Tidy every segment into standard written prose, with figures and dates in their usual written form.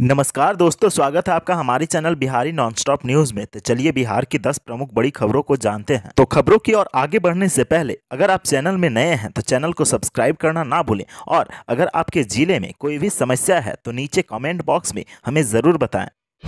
नमस्कार दोस्तों, स्वागत है आपका हमारे चैनल बिहारी नॉनस्टॉप न्यूज में। तो चलिए बिहार की 10 प्रमुख बड़ी खबरों को जानते हैं। तो खबरों की ओर आगे बढ़ने से पहले अगर आप चैनल में नए हैं तो चैनल को सब्सक्राइब करना ना भूलें, और अगर आपके जिले में कोई भी समस्या है तो नीचे कमेंट बॉक्स में हमें जरूर बताएं।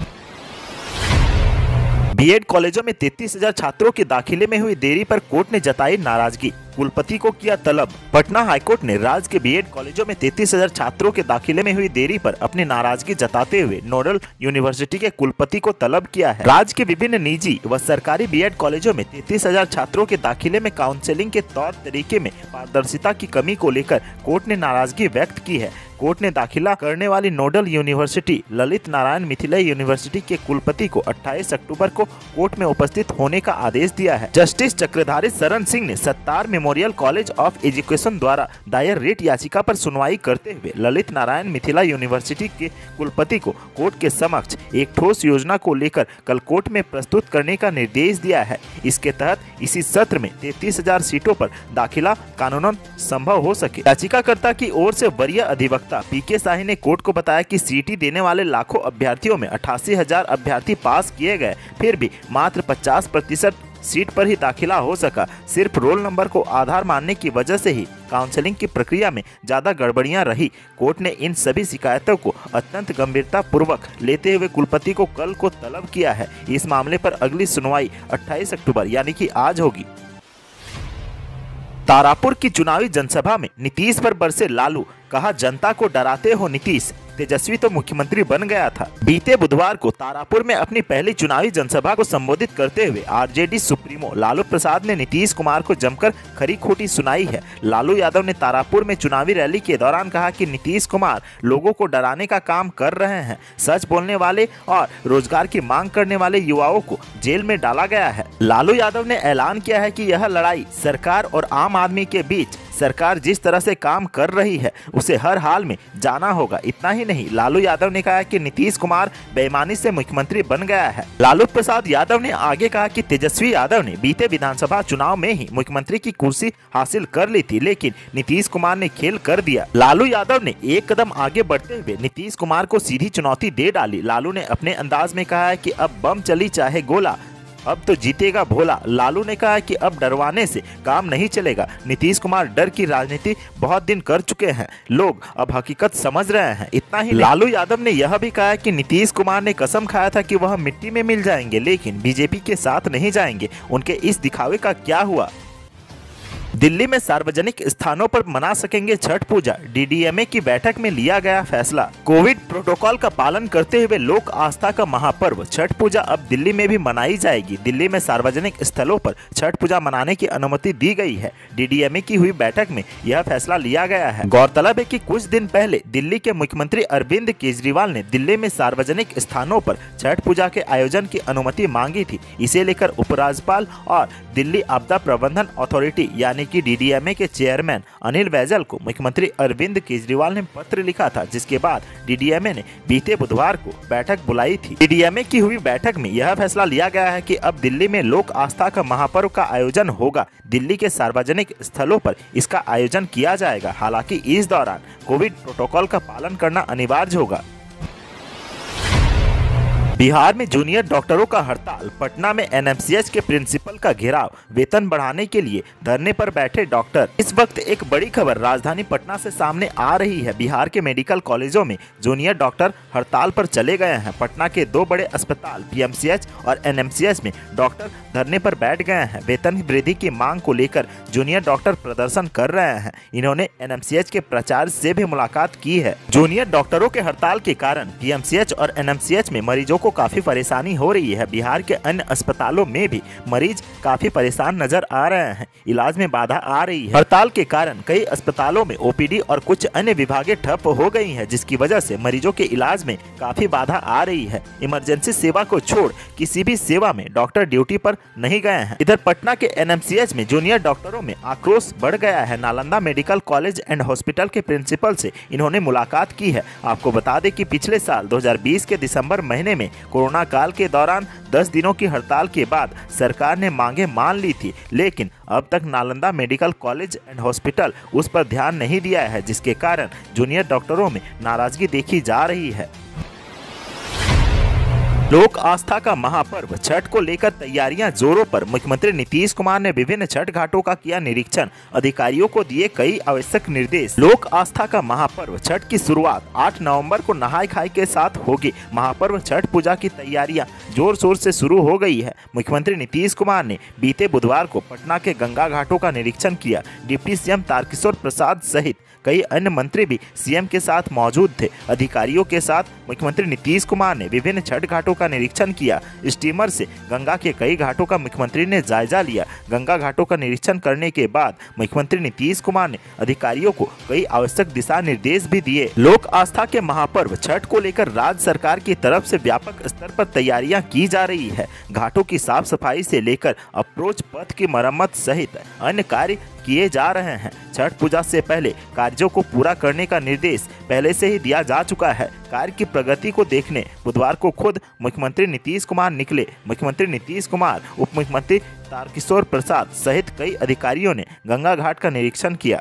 बीएड कॉलेजों में 33,000 छात्रों के दाखिले में हुई देरी पर कोर्ट ने जताई नाराजगी, कुलपति को किया तलब। पटना हाईकोर्ट ने राज्य के बीएड कॉलेजों में 33,000 छात्रों के दाखिले में हुई देरी पर अपनी नाराजगी जताते हुए नोडल यूनिवर्सिटी के कुलपति को तलब किया है। राज्य के विभिन्न निजी व सरकारी बीएड कॉलेजों में 33,000 छात्रों के दाखिले में काउंसलिंग के तौर तरीके में पारदर्शिता की कमी को लेकर कोर्ट ने नाराजगी व्यक्त की है। कोर्ट ने दाखिला करने वाली nodal university Lalit Narayan Mithila university के कुलपति को 28 अक्टूबर को कोर्ट में उपस्थित होने का आदेश दिया है। जस्टिस चक्रधारी शरण सिंह ने Sattar memorial college of education द्वारा दायर रिट याचिका पर सुनवाई करते हुए ललित नारायण मिथिला यूनिवर्सिटी के कुलपति को कोर्ट के समक्ष एक ठोस योजना को लेकर कल कोर्ट में प्रस्तुत करने का निर्देश दिया है। इसके तहत इसी सत्र में 33,000 सीटों पर दाखिला कानूनन संभव हो सके। याचिकाकर्ता की ओर से वरीय अधिवक्ता पीके शाही ने कोर्ट को बताया कि सीटी देने वाले लाखों अभ्यर्थियों में 88,000 अभ्यर्थी पास किए गए, फिर भी मात्र 50% सीट पर ही दाखिला हो सका। सिर्फ रोल नंबर को आधार मानने की वजह से ही काउंसलिंग की प्रक्रिया में ज्यादा गड़बड़ियां रही। कोर्ट ने इन सभी शिकायतों को अत्यंत गंभीरता पूर्वक लेते हुए कुलपति को कल को तलब किया है। इस मामले पर अगली सुनवाई 28 अक्टूबर यानी कि आज होगी। तारापुर की चुनावी जनसभा में नीतीश पर बरसे लालू, कहा जनता को डराते हो नीतीश, तेजस्वी तो मुख्यमंत्री बन गया था। बीते बुधवार को तारापुर में अपनी पहली चुनावी जनसभा को संबोधित करते हुए आरजेडी सुप्रीमो लालू प्रसाद ने नीतीश कुमार को जमकर खरी खोटी सुनाई है। लालू यादव ने तारापुर में चुनावी रैली के दौरान कहा कि नीतीश कुमार लोगों को डराने का काम कर रहे हैं। सच बोलने वाले और रोजगार की मांग करने वाले युवाओं को जेल में डाला गया है। लालू यादव ने ऐलान किया है कि यह लड़ाई सरकार और आम आदमी के बीच, सरकार जिस तरह से काम कर रही है उसे हर हाल में जाना होगा। इतना ही नहीं, लालू यादव ने कहा कि नीतीश कुमार बेईमानी से मुख्यमंत्री बन गया है। लालू प्रसाद यादव ने आगे कहा कि तेजस्वी यादव ने बीते विधानसभा चुनाव में ही मुख्यमंत्री की कुर्सी हासिल कर ली थी, लेकिन नीतीश कुमार ने खेल कर दिया। लालू यादव ने एक कदम आगे बढ़ते हुए नीतीश कुमार को सीधी चुनौती दे डाली। लालू ने अपने अंदाज में कहा है कि अब बम चली चाहे गोला, अब तो जीतेगा भोला। लालू ने कहा कि अब डरवाने से काम नहीं चलेगा। नीतीश कुमार डर की राजनीति बहुत दिन कर चुके हैं, लोग अब हकीकत समझ रहे हैं। इतना ही लालू यादव ने यह भी कहा कि नीतीश कुमार ने कसम खाया था कि वह मिट्टी में मिल जाएंगे, लेकिन बीजेपी के साथ नहीं जाएंगे। उनके इस दिखावे का क्या हुआ? दिल्ली में सार्वजनिक स्थानों पर मना सकेंगे छठ पूजा, डीडीएमए की बैठक में लिया गया फैसला। कोविड प्रोटोकॉल का पालन करते हुए लोक आस्था का महापर्व छठ पूजा अब दिल्ली में भी मनाई जाएगी। दिल्ली में सार्वजनिक स्थलों पर छठ पूजा मनाने की अनुमति दी गई है। डीडीएमए की हुई बैठक में यह फैसला लिया गया है। गौरतलब है कि कुछ दिन पहले दिल्ली के मुख्यमंत्री अरविंद केजरीवाल ने दिल्ली में सार्वजनिक स्थानों पर छठ पूजा के आयोजन की अनुमति मांगी थी। इसे लेकर उपराज्यपाल और दिल्ली आपदा प्रबंधन अथॉरिटी यानी कि डीडीएमए के चेयरमैन अनिल बैजल को मुख्यमंत्री अरविंद केजरीवाल ने पत्र लिखा था, जिसके बाद डीडीएमए ने बीते बुधवार को बैठक बुलाई थी। डीडीएमए की हुई बैठक में यह फैसला लिया गया है कि अब दिल्ली में लोक आस्था का महापर्व का आयोजन होगा। दिल्ली के सार्वजनिक स्थलों पर इसका आयोजन किया जाएगा। हालांकि इस दौरान कोविड प्रोटोकॉल का पालन करना अनिवार्य होगा। बिहार में जूनियर डॉक्टरों का हड़ताल, पटना में एनएमसीएच के प्रिंसिपल का घेराव, वेतन बढ़ाने के लिए धरने पर बैठे डॉक्टर। इस वक्त एक बड़ी खबर राजधानी पटना से सामने आ रही है। बिहार के मेडिकल कॉलेजों में जूनियर डॉक्टर हड़ताल पर चले गए हैं। पटना के 2 बड़े अस्पताल पीएमसीएच और एनएमसीएच में डॉक्टर धरने पर बैठ गए हैं। वेतन वृद्धि की मांग को लेकर जूनियर डॉक्टर प्रदर्शन कर रहे हैं। इन्होंने एनएमसीएच के प्राचार्य से भी मुलाकात की है। जूनियर डॉक्टरों के हड़ताल के कारण पीएमसीएच और एनएमसीएच में मरीजों को काफी परेशानी हो रही है। बिहार के अन्य अस्पतालों में भी मरीज काफी परेशान नजर आ रहे हैं। इलाज में बाधा आ रही है। हड़ताल के कारण कई अस्पतालों में ओपीडी और कुछ अन्य विभागें ठप हो गई हैं, जिसकी वजह से मरीजों के इलाज में काफी बाधा आ रही है। इमरजेंसी सेवा को छोड़ किसी भी सेवा में डॉक्टर ड्यूटी पर नहीं गए हैं। इधर पटना के एनएमसीएच में जूनियर डॉक्टरों में आक्रोश बढ़ गया है। Nalanda medical college and hospital के प्रिंसिपल से इन्होंने मुलाकात की है। आपको बता दें कि पिछले साल 2020 के दिसंबर महीने में कोरोना काल के दौरान 10 दिनों की हड़ताल के बाद सरकार ने मांगे मान ली थी, लेकिन अब तक Nalanda medical college and hospital उस पर ध्यान नहीं दिया है, जिसके कारण जूनियर डॉक्टरों में नाराजगी देखी जा रही है। लोक आस्था का महापर्व छठ को लेकर तैयारियां जोरों पर। मुख्यमंत्री नीतीश कुमार ने विभिन्न छठ घाटों का किया निरीक्षण, अधिकारियों को दिए कई आवश्यक निर्देश। लोक आस्था का महापर्व छठ की शुरुआत 8 नवंबर को नहाय खाई के साथ होगी। महापर्व छठ पूजा की तैयारियां जोर शोर से शुरू हो गई है। मुख्यमंत्री नीतीश कुमार ने बीते बुधवार को पटना के गंगा घाटों का निरीक्षण किया। डिप्टी सीएम तारकिशोर प्रसाद सहित कई अन्य मंत्री भी सीएम के साथ मौजूद थे। अधिकारियों के साथ मुख्यमंत्री नीतीश कुमार ने विभिन्न छठ घाटों का निरीक्षण किया। स्टीमर से गंगा के कई घाटों का मुख्यमंत्री ने जायजा लिया। गंगा घाटों का निरीक्षण करने के बाद मुख्यमंत्री नीतीश कुमार ने अधिकारियों को कई आवश्यक दिशा निर्देश भी दिए। लोक आस्था के महापर्व छठ को लेकर राज्य सरकार की तरफ से व्यापक स्तर पर तैयारियां की जा रही है। घाटों की साफ सफाई से लेकर अप्रोच पथ की मरम्मत सहित अन्य कार्य किए जा रहे हैं। छठ पूजा से पहले कार्यों को पूरा करने का निर्देश पहले से ही दिया जा चुका है। कार्य की प्रगति को देखने बुधवार को खुद मुख्यमंत्री नीतीश कुमार निकले। मुख्यमंत्री नीतीश कुमार, उप मुख्यमंत्री तारकिशोर प्रसाद सहित कई अधिकारियों ने गंगा घाट का निरीक्षण किया।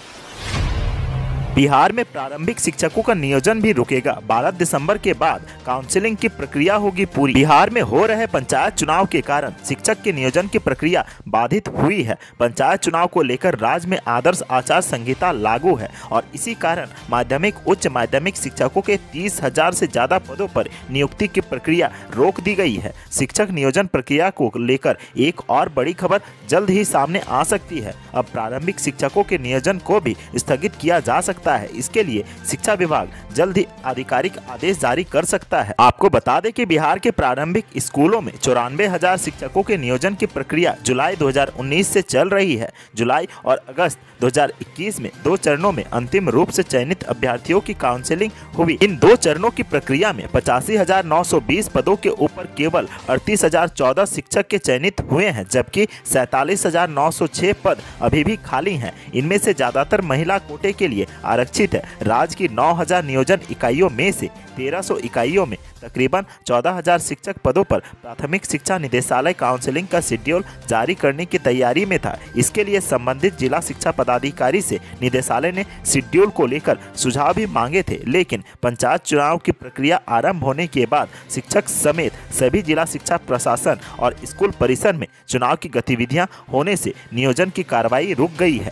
बिहार में प्रारंभिक शिक्षकों का नियोजन भी रुकेगा। 12 दिसंबर के बाद काउंसलिंग की प्रक्रिया होगी पूरी। बिहार में हो रहे पंचायत चुनाव के कारण शिक्षक के नियोजन की प्रक्रिया बाधित हुई है। पंचायत चुनाव को लेकर राज्य में आदर्श आचार संहिता लागू है और इसी कारण माध्यमिक उच्च माध्यमिक शिक्षकों के 30,000 से ज्यादा पदों पर नियुक्ति की प्रक्रिया रोक दी गई है। शिक्षक नियोजन प्रक्रिया को लेकर एक और बड़ी खबर जल्द ही सामने आ सकती है। अब प्रारंभिक शिक्षकों के नियोजन को भी स्थगित किया जा सकता है। इसके लिए शिक्षा विभाग जल्द ही आधिकारिक आदेश जारी कर सकता है। आपको बता दें कि बिहार के प्रारंभिक स्कूलों में 94,000 शिक्षकों के नियोजन की प्रक्रिया जुलाई 2019 से चल रही है। जुलाई और अगस्त 2021 में 2 चरणों में अंतिम रूप से चयनित अभ्यर्थियों की काउंसलिंग हुई। इन 2 चरणों की प्रक्रिया में 85,920 पदों के ऊपर केवल 38,014 शिक्षक के चयनित हुए हैं, जबकि 47,906 पद अभी भी खाली हैं। इनमें से ज्यादातर महिला कोटे के लिए आरक्षित है। राज्य की 9,000 नियोजन इकाइयों में से 1300 इकाइयों में तकरीबन 14,000 शिक्षक पदों पर प्राथमिक शिक्षा निदेशालय काउंसलिंग का शेड्यूल जारी करने की तैयारी में था। इसके लिए संबंधित जिला शिक्षा पदाधिकारी से निदेशालय ने शेड्यूल को लेकर सुझाव भी मांगे थे, लेकिन पंचायत चुनाव की प्रक्रिया आरंभ होने के बाद शिक्षक समेत सभी जिला शिक्षा प्रशासन और स्कूल परिसर में चुनाव की गतिविधियां होने से नियोजन की कार्रवाई रुक गई है।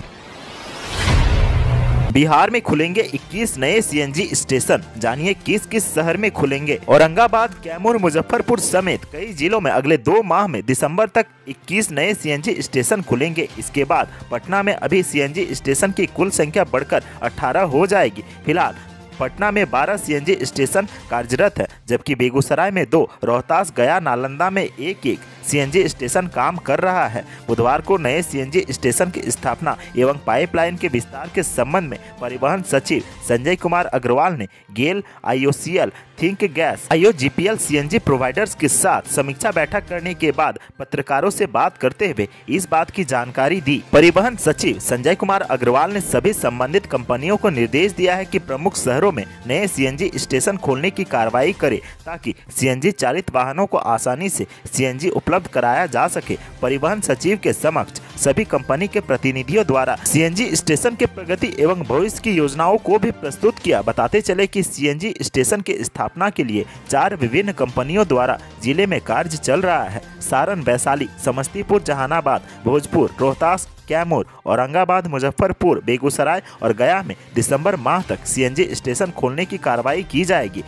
बिहार में खुलेंगे 21 नए सीएनजी स्टेशन, जानिए किस किस शहर में खुलेंगे। औरंगाबाद, कैमूर, मुजफ्फरपुर समेत कई जिलों में अगले 2 माह में दिसंबर तक 21 नए सीएनजी स्टेशन खुलेंगे। इसके बाद पटना में अभी सीएनजी स्टेशन की कुल संख्या बढ़कर 18 हो जाएगी। फिलहाल पटना में 12 सीएनजी स्टेशन कार्यरत है, जबकि बेगूसराय में 2, रोहतास, गया, नालंदा में 1-1 सीएनजी स्टेशन काम कर रहा है। बुधवार को नए सीएनजी स्टेशन की स्थापना एवं पाइपलाइन के विस्तार के संबंध में परिवहन सचिव संजय कुमार अग्रवाल ने गेल, IOCL, think gas, IOGPL CNG providers के साथ समीक्षा बैठक करने के बाद पत्रकारों से बात करते हुए इस बात की जानकारी दी। परिवहन सचिव संजय कुमार अग्रवाल ने सभी संबंधित कंपनियों को निर्देश दिया है कि प्रमुख शहरों में नए सीएनजी स्टेशन खोलने की कार्रवाई करे, ताकि सीएनजी चालित वाहनों को आसानी से सीएनजी उपलब्ध कराया जा सके। परिवहन सचिव के समक्ष सभी कंपनी के प्रतिनिधियों द्वारा सीएनजी स्टेशन के प्रगति एवं भविष्य की योजनाओं को भी प्रस्तुत किया। बताते चले कि सीएनजी स्टेशन की स्थापना के लिए 4 विभिन्न कंपनियों द्वारा जिले में कार्य चल रहा है। सारण, वैशाली, समस्तीपुर, जहानाबाद, भोजपुर, रोहतास, कैमूर, औरंगाबाद, मुजफ्फरपुर, बेगूसराय और गया में दिसंबर माह तक सीएनजी स्टेशन खोलने की कार्रवाई की जाएगी।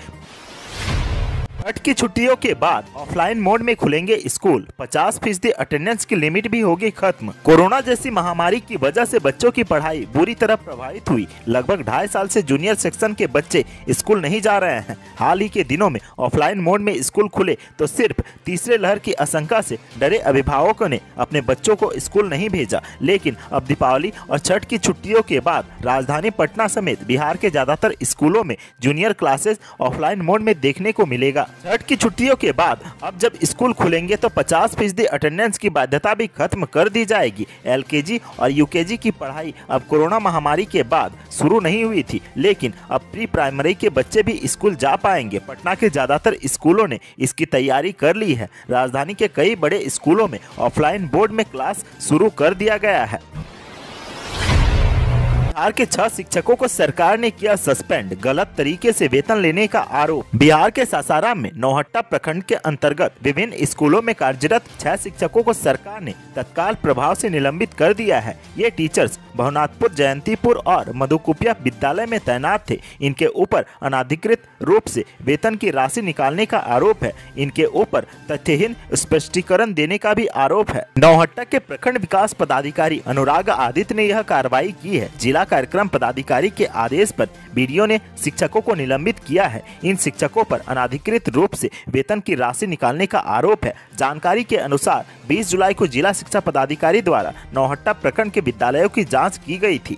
छठ की छुट्टियों के बाद ऑफलाइन मोड में खुलेंगे स्कूल। 50% अटेंडेंस की लिमिट भी होगी खत्म। कोरोना जैसी महामारी की वजह से बच्चों की पढ़ाई बुरी तरह प्रभावित हुई। लगभग 2.5 साल से जूनियर सेक्शन के बच्चे स्कूल नहीं जा रहे हैं। हाल ही के दिनों में ऑफलाइन मोड में स्कूल खुले तो सिर्फ तीसरे लहर की आशंका से डरे अभिभावकों ने अपने बच्चों को स्कूल नहीं भेजा। लेकिन अब दीपावली और छठ की छुट्टियों के बाद राजधानी पटना समेत बिहार के ज्यादातर स्कूलों में जूनियर क्लासेस ऑफलाइन मोड में देखने को मिलेगा। छठ की छुट्टियों के बाद अब जब स्कूल खुलेंगे तो 50% अटेंडेंस की बाध्यता भी खत्म कर दी जाएगी। LKG और UKG की पढ़ाई अब कोरोना महामारी के बाद शुरू नहीं हुई थी, लेकिन अब प्री प्राइमरी के बच्चे भी स्कूल जा पाएंगे। पटना के ज्यादातर स्कूलों ने इसकी तैयारी कर ली है। राजधानी के कई बड़े स्कूलों में ऑफलाइन बोर्ड में क्लास शुरू कर दिया गया है। बिहार के 6 शिक्षकों को सरकार ने किया सस्पेंड, गलत तरीके से वेतन लेने का आरोप। बिहार के सासाराम में नौहट्टा प्रखंड के अंतर्गत विभिन्न स्कूलों में कार्यरत 6 शिक्षकों को सरकार ने तत्काल प्रभाव से निलंबित कर दिया है। ये टीचर्स भवनाथपुर, जयंतीपुर और मधुकुपिया विद्यालय में तैनात थे। इनके ऊपर अनाधिकृत रूप से वेतन की राशि निकालने का आरोप है। इनके ऊपर तथ्यहीन स्पष्टीकरण देने का भी आरोप है। नौहट्टा के प्रखंड विकास पदाधिकारी अनुराग आदित्य ने यह कार्रवाई की है। जिला कार्यक्रम पदाधिकारी के आदेश पर बीडीओ ने शिक्षकों को निलंबित किया है। इन शिक्षकों पर अनाधिकृत रूप से वेतन की राशि निकालने का आरोप है। जानकारी के अनुसार 20 जुलाई को जिला शिक्षा पदाधिकारी द्वारा नौहट्टा प्रखंड के विद्यालयों की जांच की गई थी।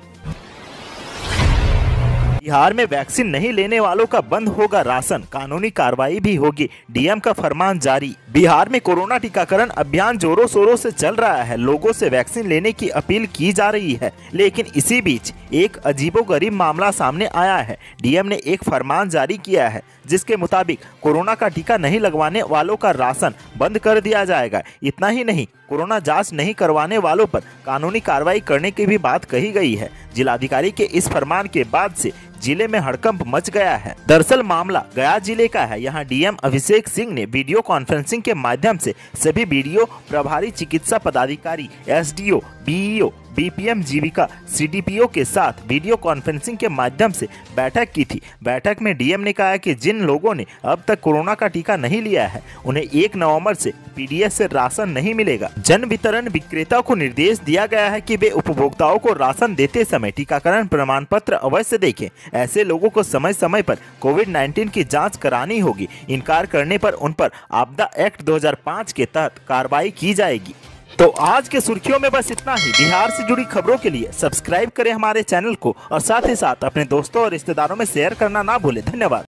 बिहार में वैक्सीन नहीं लेने वालों का बंद होगा राशन, कानूनी कार्रवाई भी होगी, डीएम का फरमान जारी। बिहार में कोरोना टीकाकरण अभियान जोरों शोरों से चल रहा है। लोगों से वैक्सीन लेने की अपील की जा रही है, लेकिन इसी बीच एक अजीबोगरीब मामला सामने आया है। डीएम ने एक फरमान जारी किया है जिसके मुताबिक कोरोना का टीका नहीं लगवाने वालों का राशन बंद कर दिया जाएगा। इतना ही नहीं, कोरोना जांच नहीं करवाने वालों पर कानूनी कार्रवाई करने की भी बात कही गई है। जिलाधिकारी के इस फरमान के बाद से जिले में हड़कंप मच गया है। दरअसल मामला गया जिले का है। यहाँ डीएम अभिषेक सिंह ने वीडियो कॉन्फ्रेंसिंग के माध्यम से सभी बीडीओ, प्रभारी चिकित्सा पदाधिकारी, SDO, BEO, BPM Jeevika, CDPO के साथ वीडियो कॉन्फ्रेंसिंग के माध्यम से बैठक की थी। बैठक में डीएम ने कहा कि जिन लोगों ने अब तक कोरोना का टीका नहीं लिया है उन्हें 1 नवंबर से पीडीएस से राशन नहीं मिलेगा। जन वितरण विक्रेता को निर्देश दिया गया है कि वे उपभोक्ताओं को राशन देते समय टीकाकरण प्रमाण पत्र अवश्य देखें। ऐसे लोगों को समय समय पर कोविड-19 की जाँच करानी होगी। इनकार करने पर उन पर आपदा एक्ट 2005 के तहत कार्रवाई की जाएगी। तो आज के सुर्खियों में बस इतना ही। बिहार से जुड़ी खबरों के लिए सब्सक्राइब करें हमारे चैनल को और साथ ही साथ अपने दोस्तों और रिश्तेदारों में शेयर करना ना भूलें। धन्यवाद।